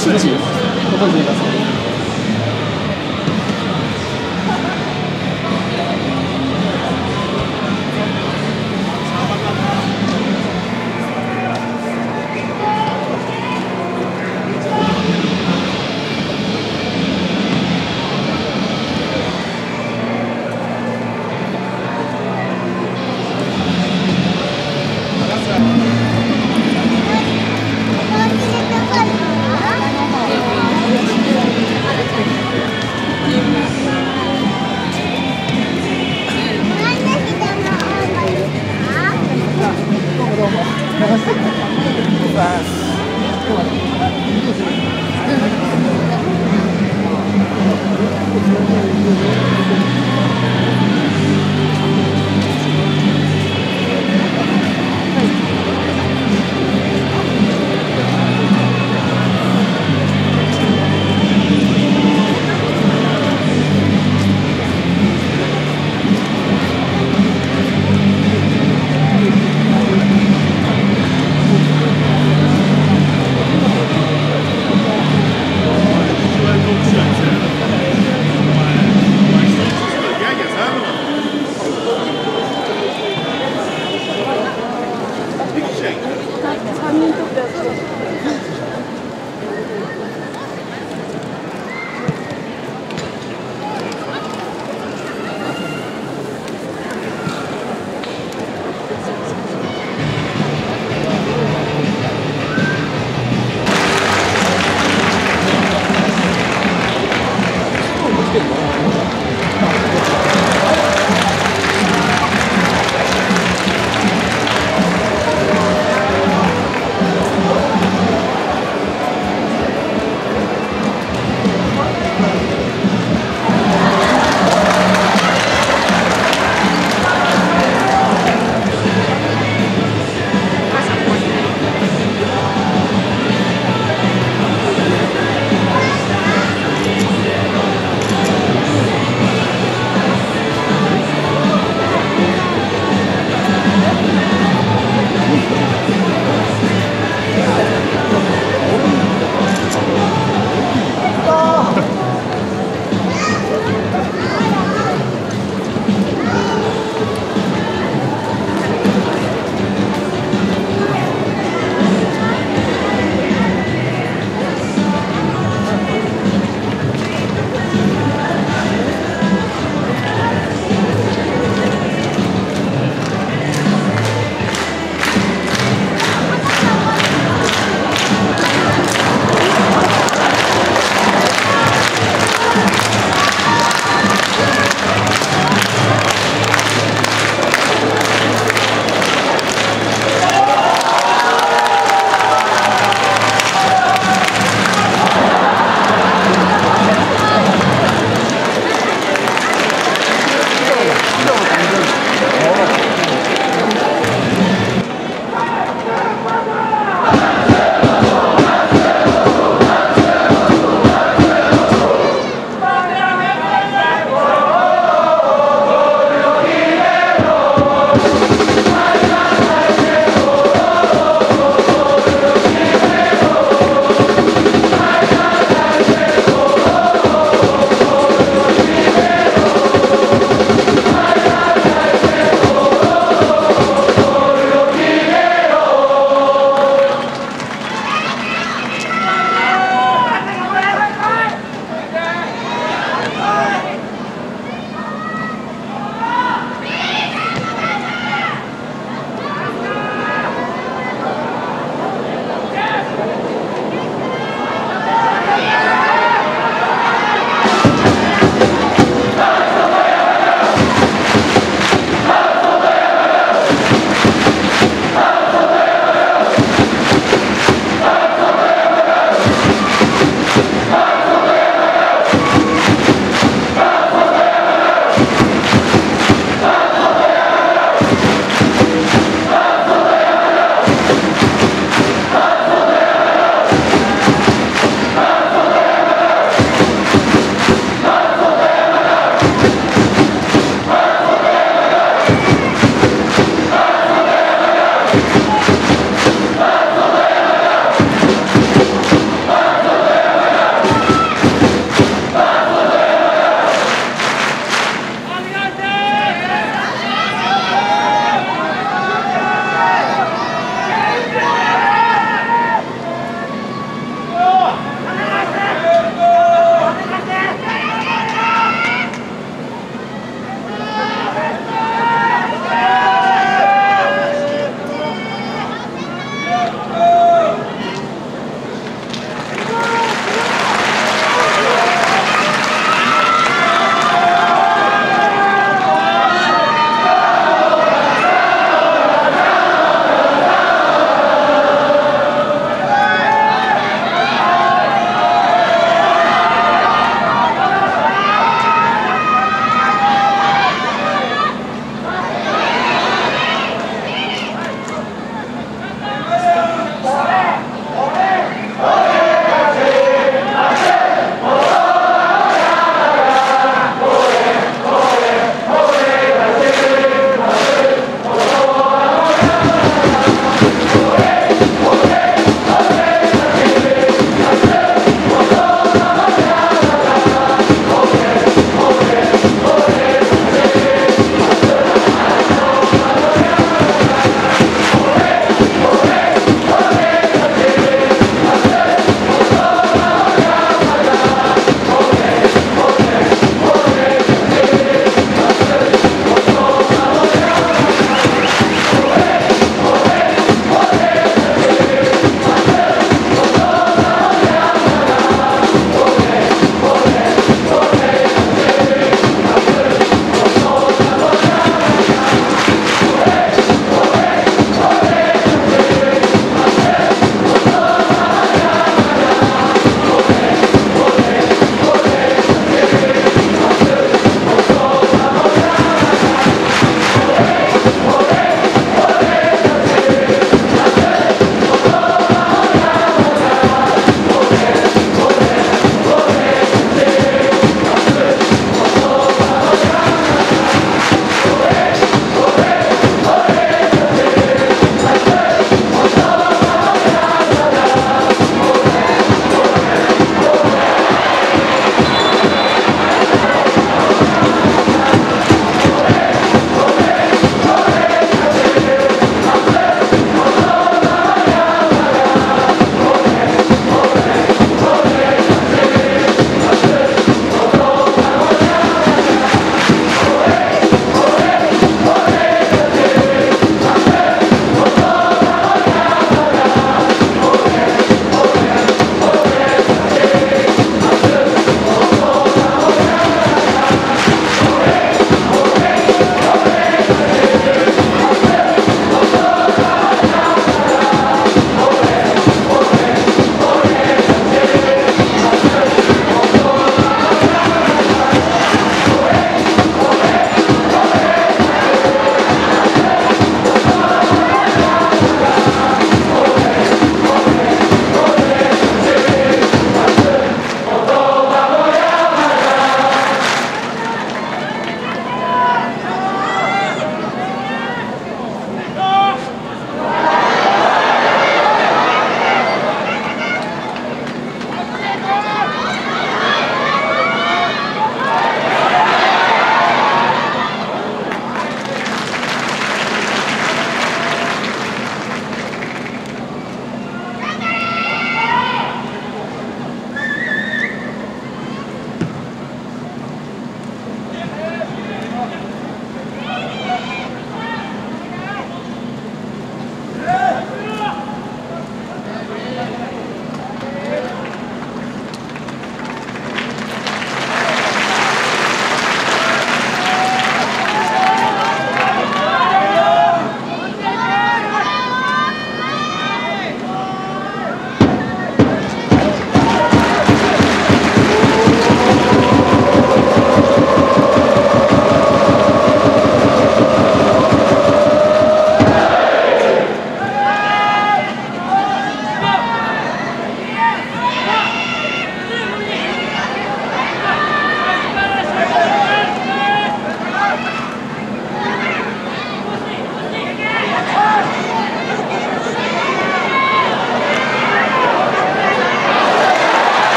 数値ご存知ください。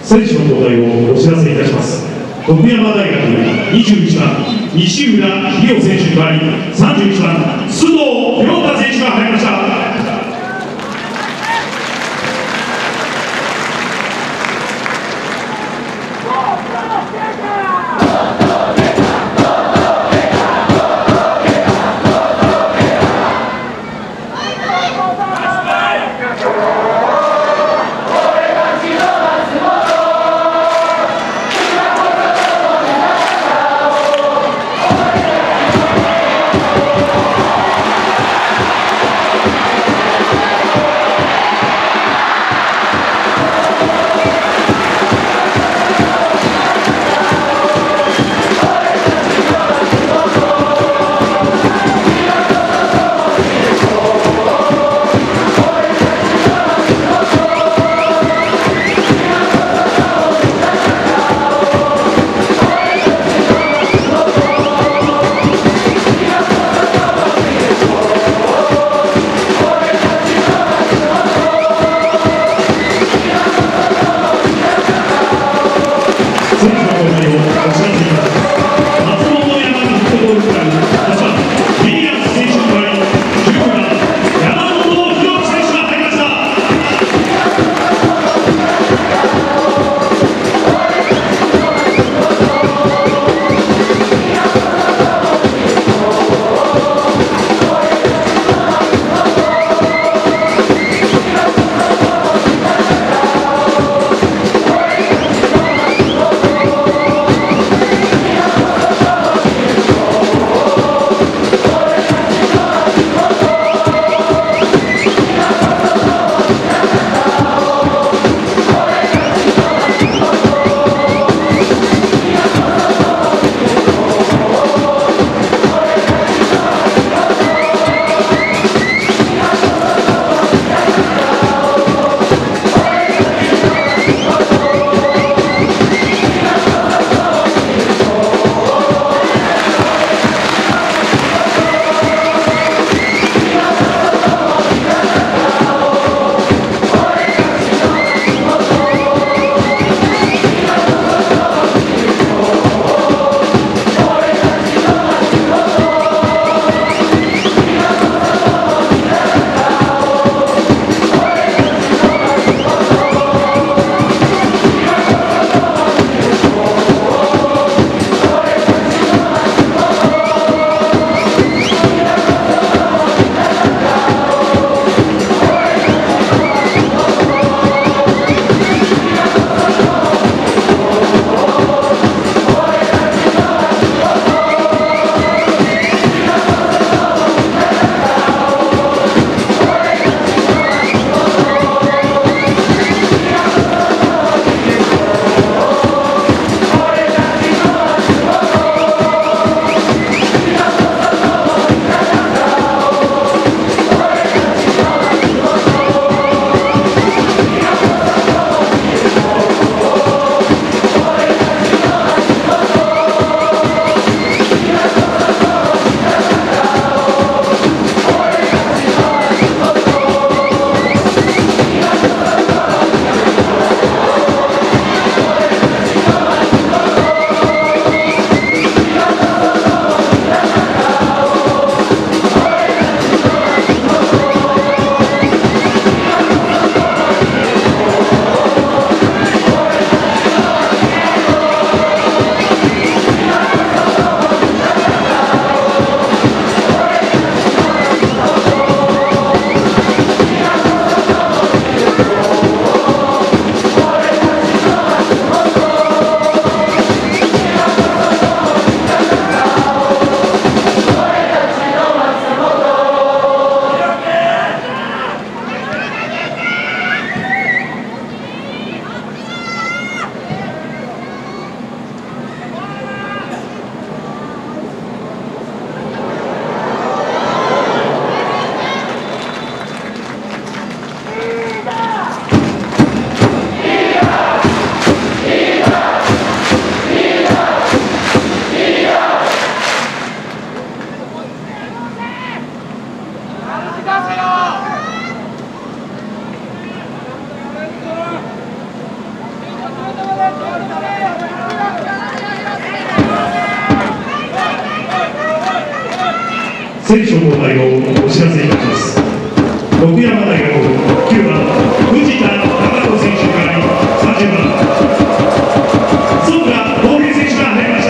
選手の交代をお知らせいたします。徳山大学21番西浦秀夫選手に代わり31番須藤亮太選手が入りました。 選手交代をお知らせいたします。徳山大学9番藤田貴人選手から30番園田光平選手が入りました。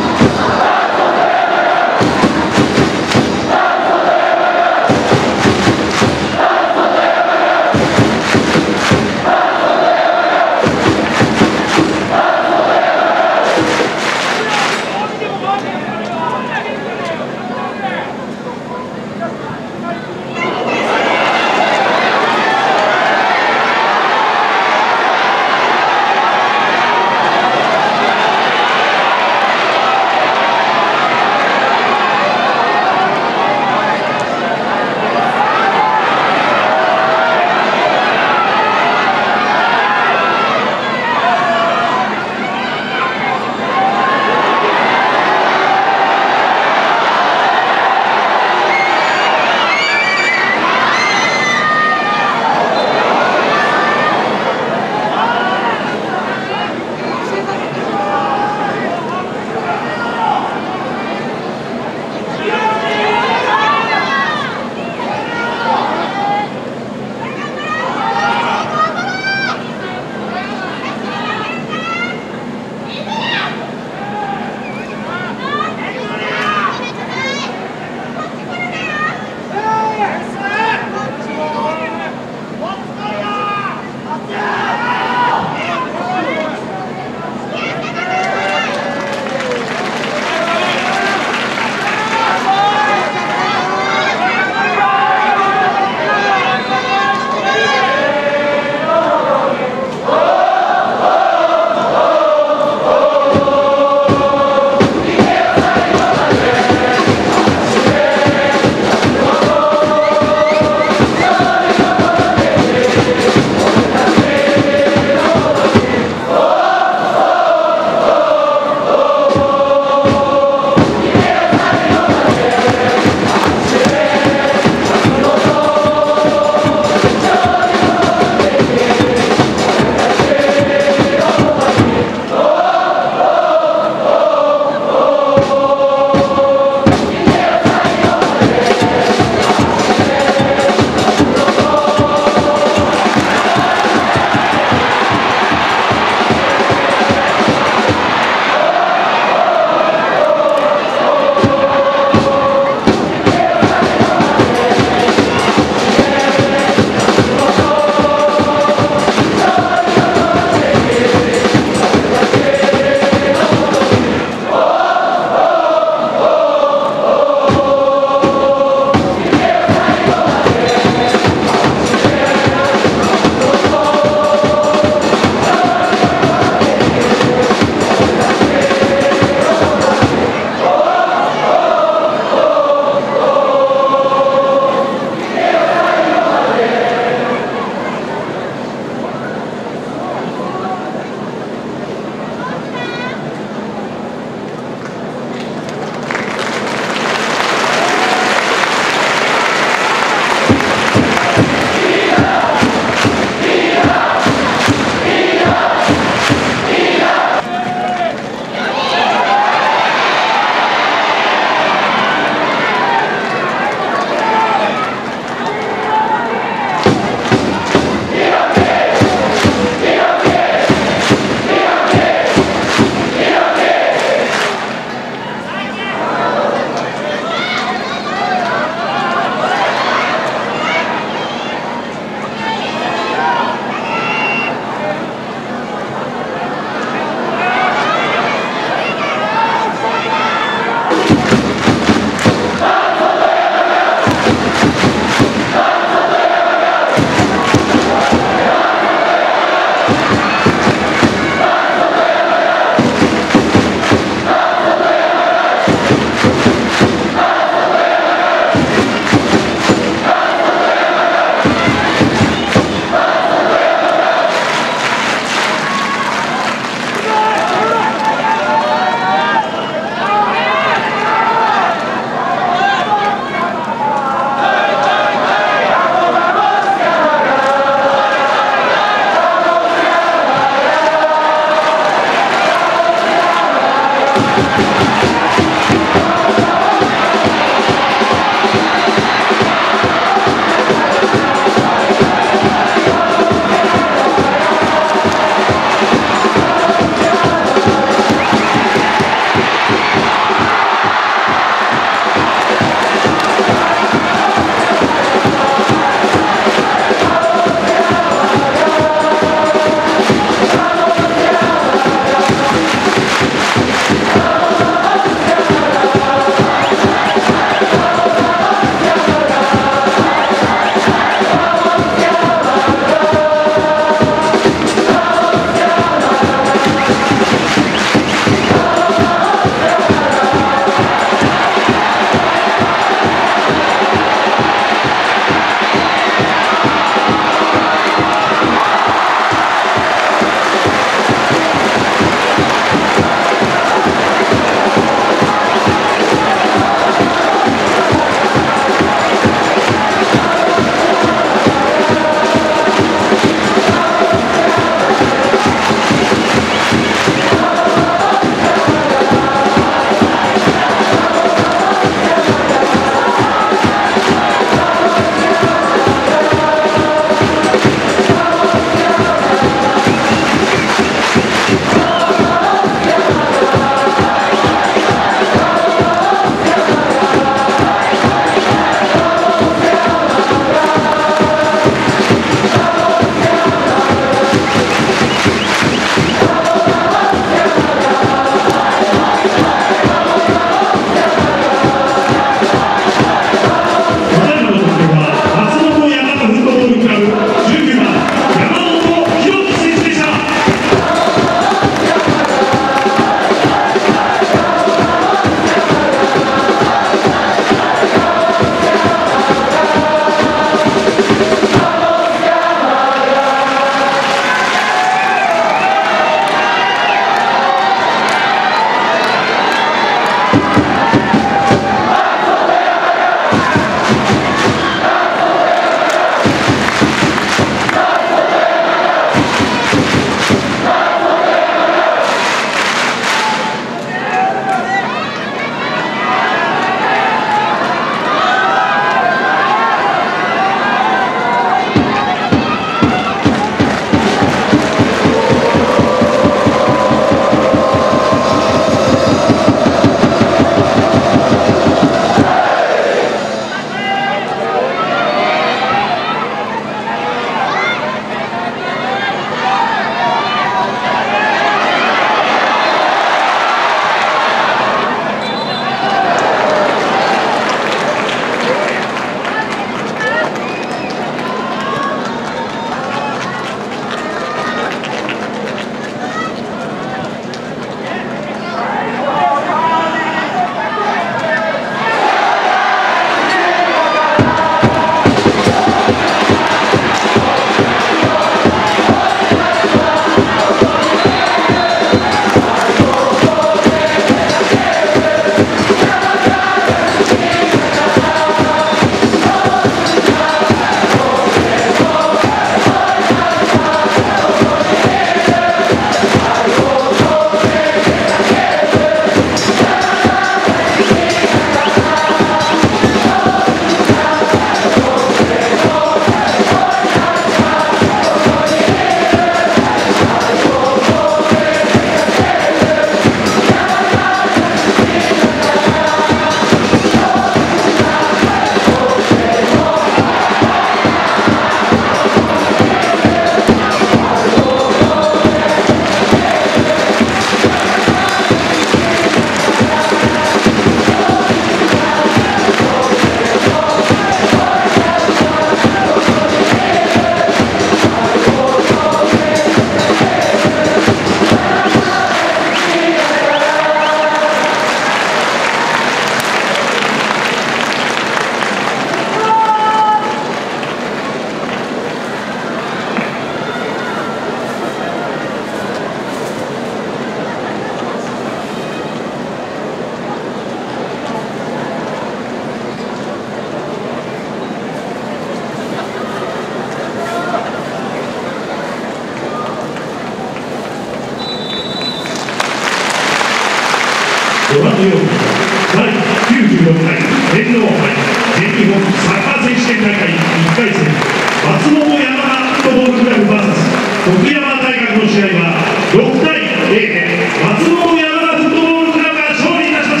ご覧のように第96回天皇杯全日本サッカー選手権大会1回戦松本山田フットボールクラブ VS 徳山大学の試合は6対0で松本山田フットボールクラブが勝利いたしました。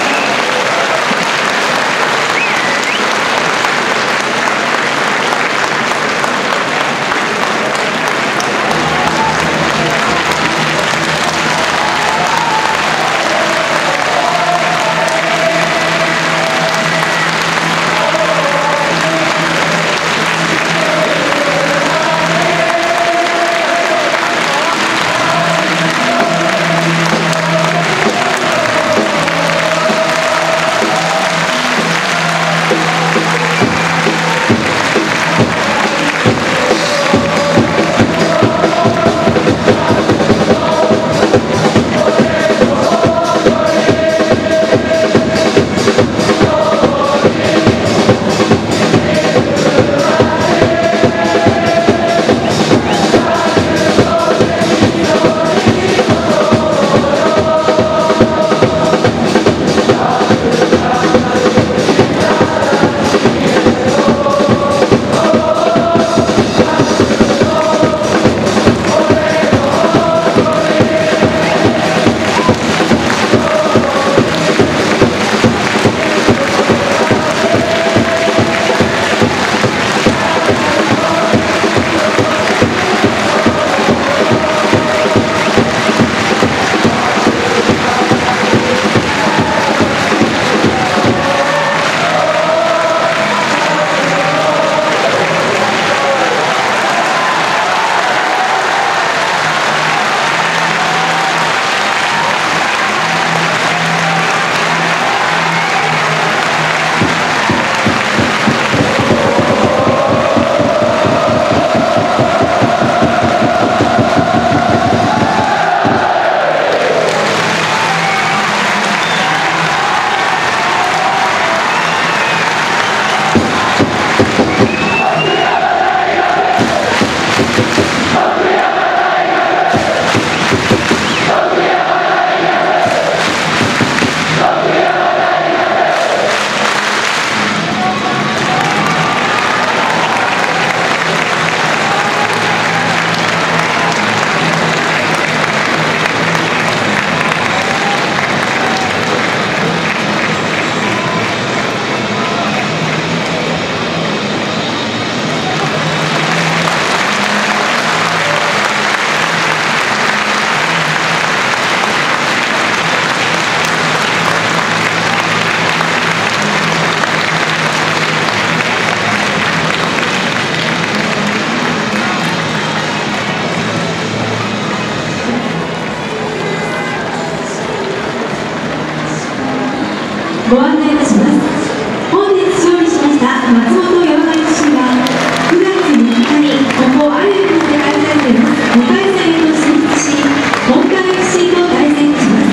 ご案内いたします。本日勝利しました松本山田 FC は9月3日にここアユーで開催されます2回戦へと進出し、本館 FC と対戦します。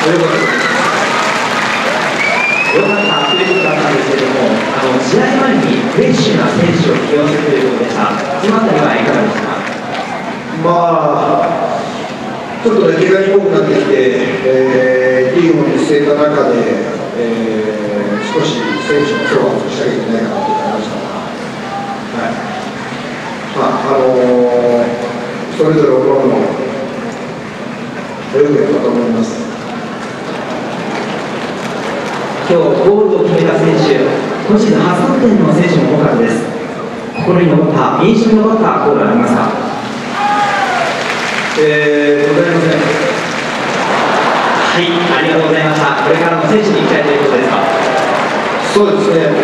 いうことです。 良かったということだったんですけれども、試合前にフレッシュな選手を起用するということでした。そのあたりはいかがでしたか。 まあちょっとね、怪我に多くなってきて、リーグも見据えた中で、少し選手のフォローをしなきゃいけないかなと思いましたが、はい、それぞれおのおのよくやったと思います。 今日ゴールを決めた選手、今シーズン初得点の選手も多かったです。心に残った、印象に残ったゴールはありますか。 ございません。 はい、ありがとうございました。これからの選手に期待ということですか。 そうですね、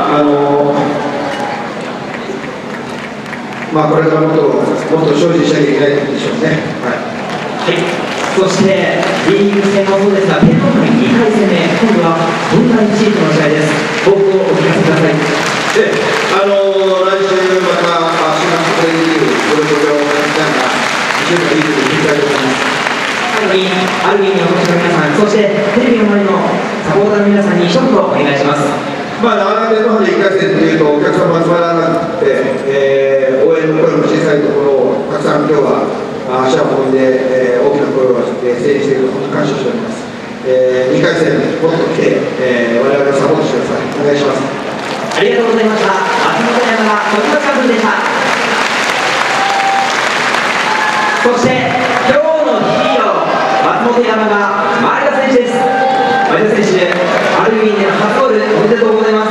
これからもっと精進しなきゃいけないでしょうね。はい、 そしてリーグ戦もそうですが、天皇杯2回戦目、今度は分解地域の試合です。抱負をお聞かせください。 来週また4月プレーリーグ、これをなんか一週間リーグに切り替えております。 アルビンのお越しの皆さん、そしてテレビの前のサポーターの皆さんに一言お願いします。 なかなか天皇杯1回戦というとお客様集まらなくて、応援の声も小さいところをたくさん今日は足を運んで、大きな声を声援していると本当に感謝しております。2回戦もっと来て、我々をサポートしてください。お願いします。 ありがとうございました。松本山田特別監督でした。そして今日のヒーロー、松本山田前田選手です。前田選手、アルビンでの初ゴールおめでとうございます。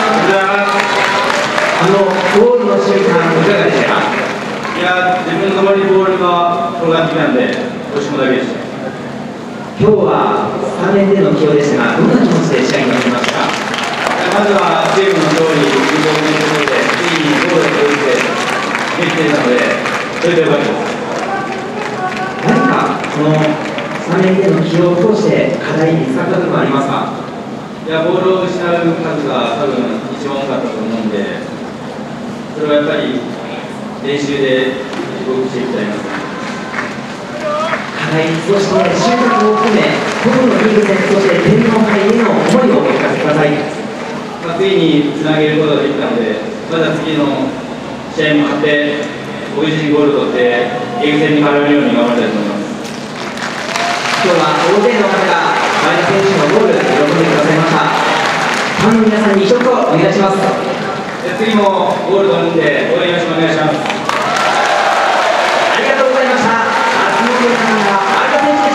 ゴールの瞬間いかがでしたか。 いや、自分の周りにボールが転がってきたんで、押し込むだけでした。 今日はスタメンでの起用でしたが、どんな気持ちで試合に臨みましたか。 まずはチームの勝利、2ゴール目のところで、ついにゴールを取ってできていたので、それでよかったです。 何かそのスタメンでの起用を通して課題に見つかった部分はありますか。 いや、ボールを失う数が多分一番多かったと思うんで、それはやっぱり練習で動くしていきたいなと思います。 課題、そして収穫を含め、今度のリーグ戦、そして天皇杯への思いをお聞かせください。 ついにつなげることができたので、また次の試合も勝って、ご自身ゴールを取って、リーグ戦に絡めるように頑張りたいと思います。 今日は大勢の方が前田選手のゴール、喜んでくださいました。ファンの皆さんに一言お願いします。 次もゴール取るんで、応援よろしくお願いします。 ありがとうございました。松本さんが前田選手でした。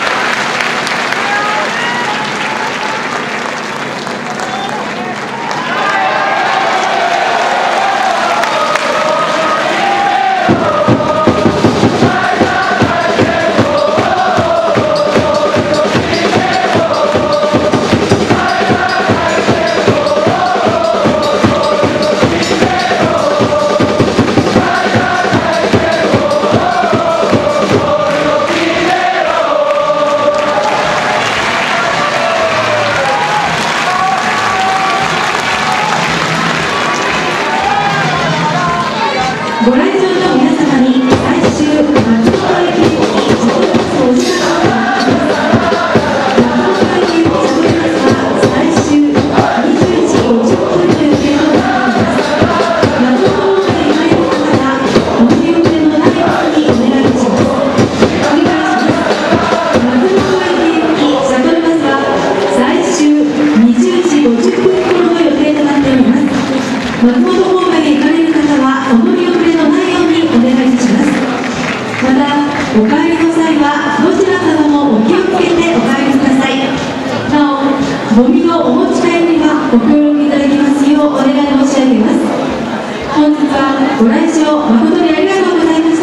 ご来場の皆様に最終松本駅にシャトルバスをお時間をお願いします。松本駅シャトルバスは最終21時50分の予定となっています。松本まで行かれる方はお乗り遅れのないようにお願いいたします。繰り返します。松本駅シャトルバスは最終20時50分頃の予定となっております。松本方面へ行かれる方はお乗り遅れのないようにお願いいたします。また、お帰りの際はどちら様もお気をつけてお帰りください。なお、ゴミのお持ち帰りはご協力いただきますようお願い申し上げます。本日はご来場誠にありがとうございました。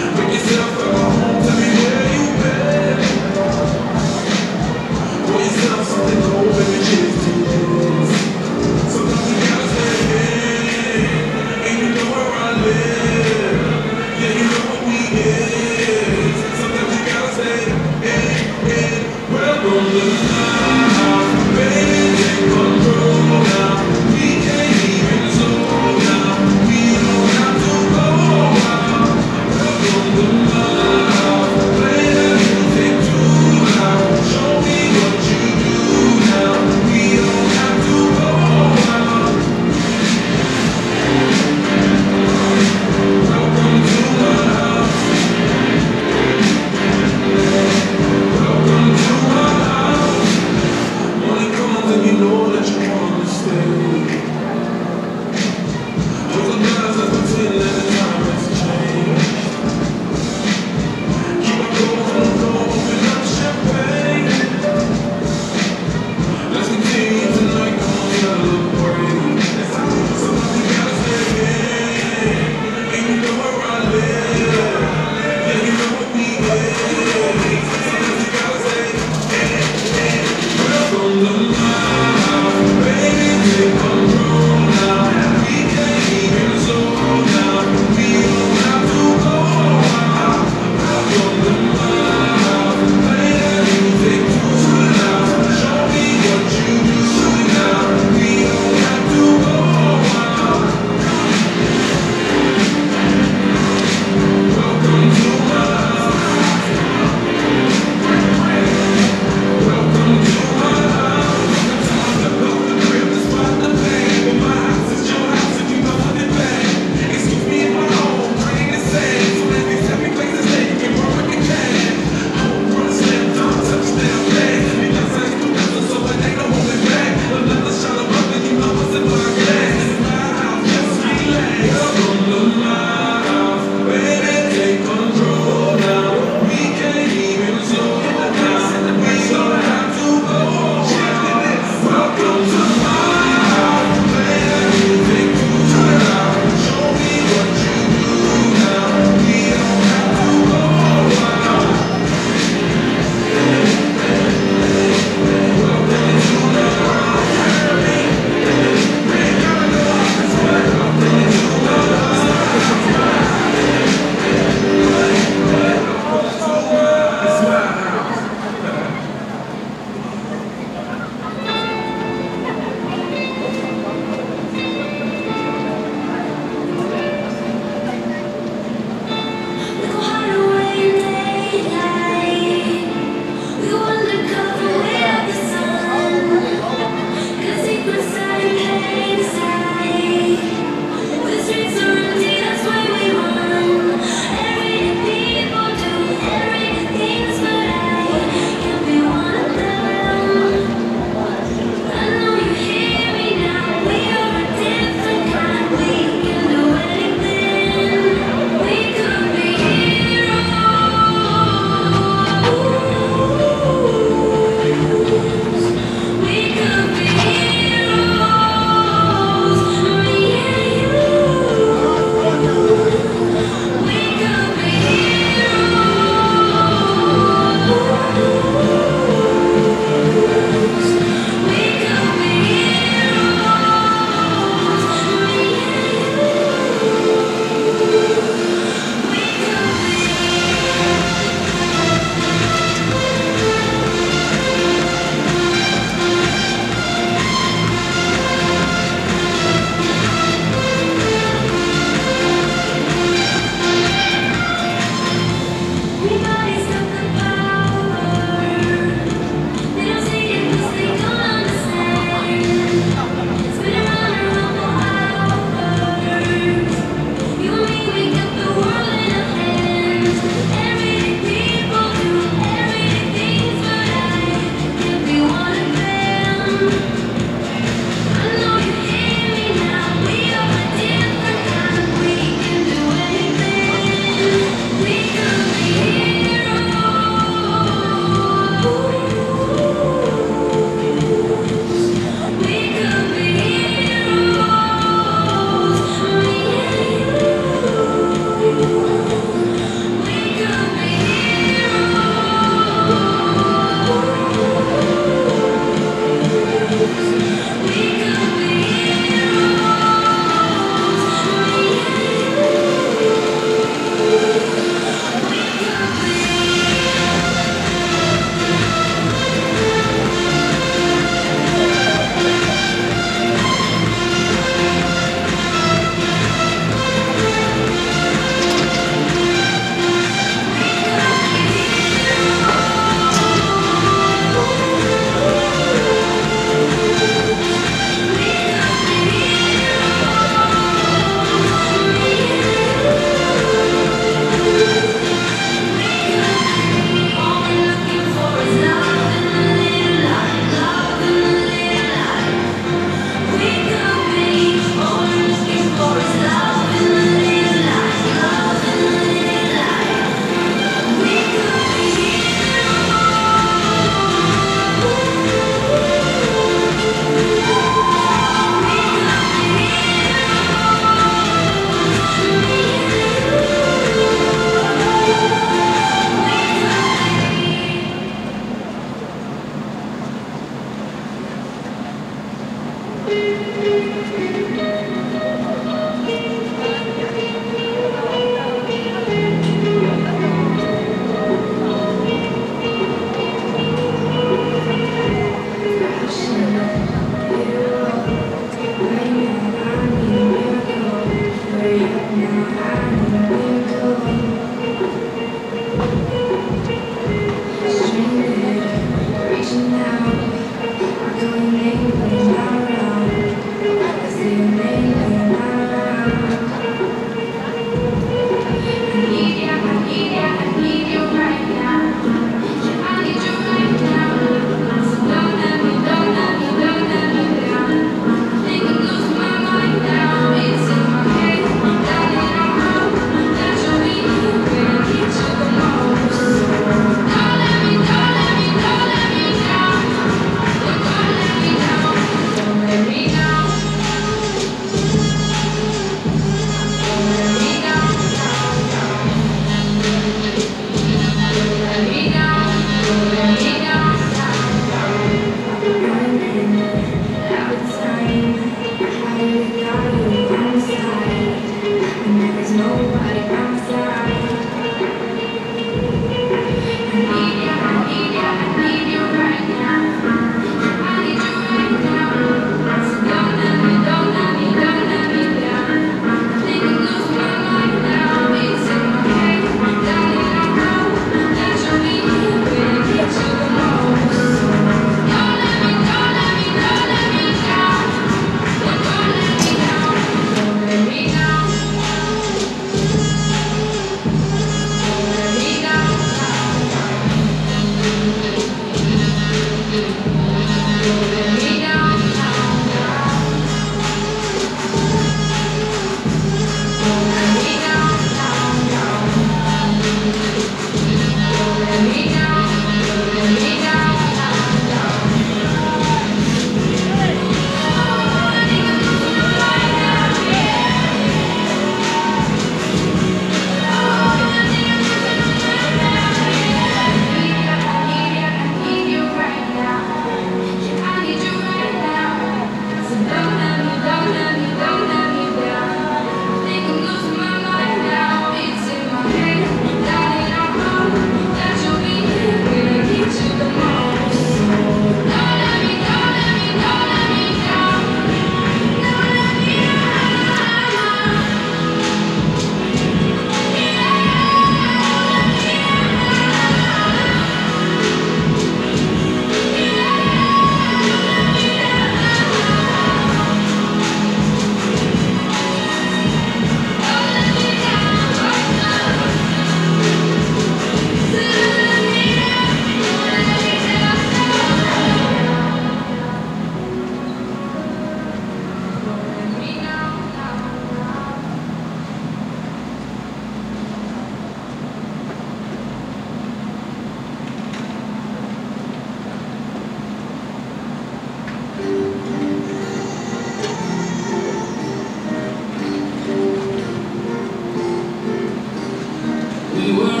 We were